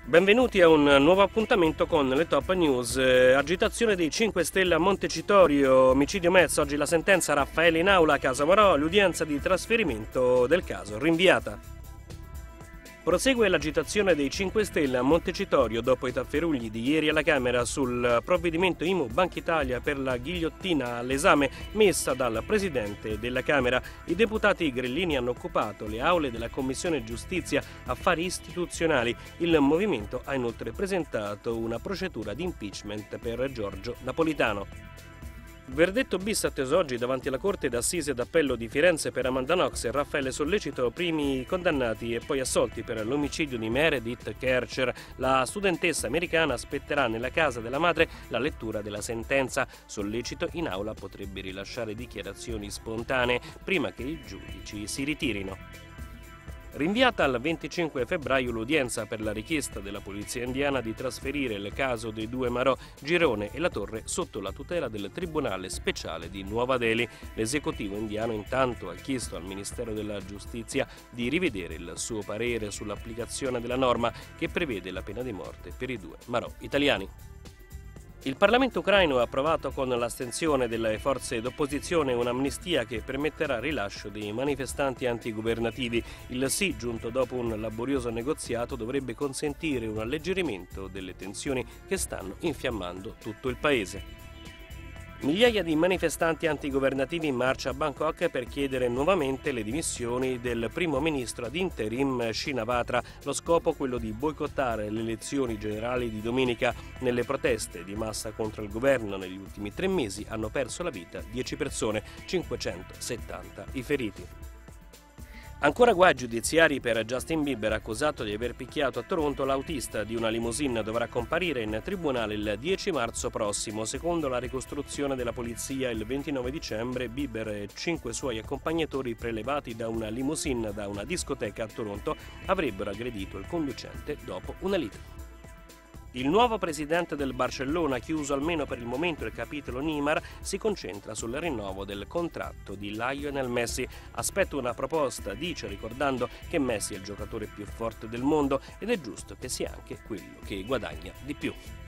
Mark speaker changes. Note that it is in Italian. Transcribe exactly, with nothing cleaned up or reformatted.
Speaker 1: Benvenuti a un nuovo appuntamento con le top news. Eh, agitazione dei cinque Stelle a Montecitorio, omicidio mezzo, oggi la sentenza, Raffaele in aula, Casa Marò, l'udienza di trasferimento del caso rinviata. Prosegue l'agitazione dei cinque Stelle a Montecitorio dopo i tafferugli di ieri alla Camera sul provvedimento I M U Banca Italia per la ghigliottina all'esame messa dal Presidente della Camera. I deputati grillini hanno occupato le aule della Commissione Giustizia Affari Istituzionali. Il movimento ha inoltre presentato una procedura di impeachment per Giorgio Napolitano. Verdetto bis atteso oggi davanti alla Corte d'Assise d'Appello di Firenze per Amanda Knox e Raffaele Sollecito, primi condannati e poi assolti per l'omicidio di Meredith Kercher. La studentessa americana aspetterà nella casa della madre la lettura della sentenza. Sollecito in aula potrebbe rilasciare dichiarazioni spontanee prima che i giudici si ritirino. Rinviata al venticinque febbraio l'udienza per la richiesta della polizia indiana di trasferire il caso dei due Marò, Girone e La Torre sotto la tutela del Tribunale Speciale di Nuova Delhi. L'esecutivo indiano intanto ha chiesto al Ministero della Giustizia di rivedere il suo parere sull'applicazione della norma che prevede la pena di morte per i due Marò italiani. Il Parlamento ucraino ha approvato con l'astensione delle forze d'opposizione un'amnistia che permetterà il rilascio dei manifestanti antigovernativi. Il sì, giunto dopo un laborioso negoziato, dovrebbe consentire un alleggerimento delle tensioni che stanno infiammando tutto il paese. Migliaia di manifestanti antigovernativi in marcia a Bangkok per chiedere nuovamente le dimissioni del primo ministro ad interim Shinawatra. Lo scopo quello di boicottare le elezioni generali di domenica. Nelle proteste di massa contro il governo negli ultimi tre mesi hanno perso la vita dieci persone, cinquecentosettanta i feriti. Ancora guai giudiziari per Justin Bieber, accusato di aver picchiato a Toronto l'autista di una limousine. Dovrà comparire in tribunale il dieci marzo prossimo. Secondo la ricostruzione della polizia, il ventinove dicembre Bieber e cinque suoi accompagnatori, prelevati da una limousine da una discoteca a Toronto, avrebbero aggredito il conducente dopo una lite. Il nuovo presidente del Barcellona, chiuso almeno per il momento il capitolo Neymar, si concentra sul rinnovo del contratto di Lionel Messi. Aspetta una proposta, dice, ricordando che Messi è il giocatore più forte del mondo ed è giusto che sia anche quello che guadagna di più.